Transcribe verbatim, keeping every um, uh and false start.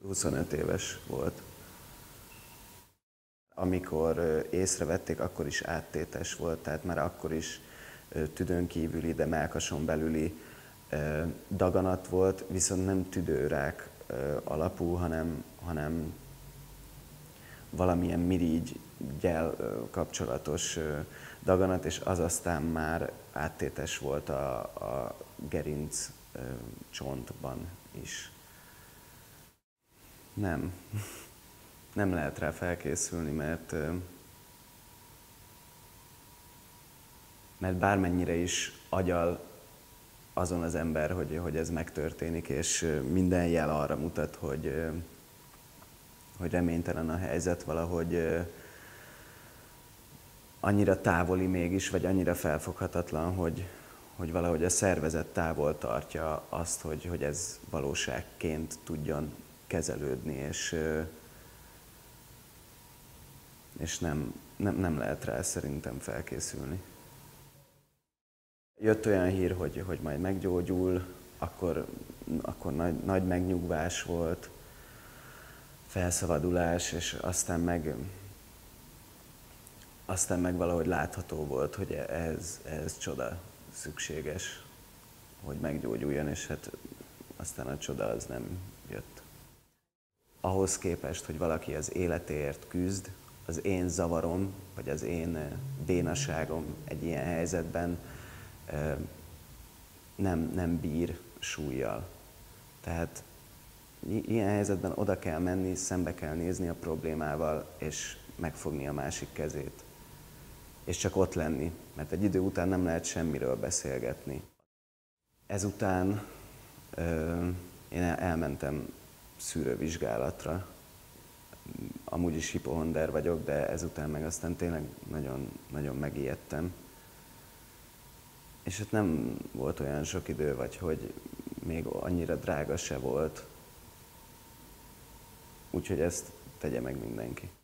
huszonöt éves volt. Amikor észrevették, akkor is áttétes volt, tehát már akkor is tüdőn kívüli, de mellkason belüli daganat volt, viszont nem tüdőrák alapú, hanem, hanem valamilyen mirigygyel kapcsolatos daganat, és az aztán már áttétes volt a, a gerinc csontban is. Nem. Nem lehet rá felkészülni, mert, mert bármennyire is agyal azon az ember, hogy, hogy ez megtörténik, és minden jel arra mutat, hogy, hogy reménytelen a helyzet, valahogy annyira távoli mégis, vagy annyira felfoghatatlan, hogy, hogy valahogy a szervezet távol tartja azt, hogy, hogy ez valóságként tudjon kezelődni, és, és nem, nem, nem lehet rá szerintem felkészülni. Jött olyan hír, hogy, hogy majd meggyógyul, akkor, akkor nagy, nagy megnyugvás volt, felszabadulás, és aztán meg, aztán meg valahogy látható volt, hogy ez, ez csoda szükséges, hogy meggyógyuljon, és hát aztán a csoda az nem jött. Ahhoz képest, hogy valaki az életéért küzd, az én zavarom, vagy az én bénaságom egy ilyen helyzetben nem, nem bír súllyal. Tehát ilyen helyzetben oda kell menni, szembe kell nézni a problémával, és megfogni a másik kezét. És csak ott lenni, mert egy idő után nem lehet semmiről beszélgetni. Ezután ö, én elmentem szűrővizsgálatra. Amúgy is hipohonder vagyok, de ezután meg aztán tényleg nagyon, nagyon megijedtem. És hát nem volt olyan sok idő, vagy hogy még annyira drága se volt. Úgyhogy ezt tegye meg mindenki.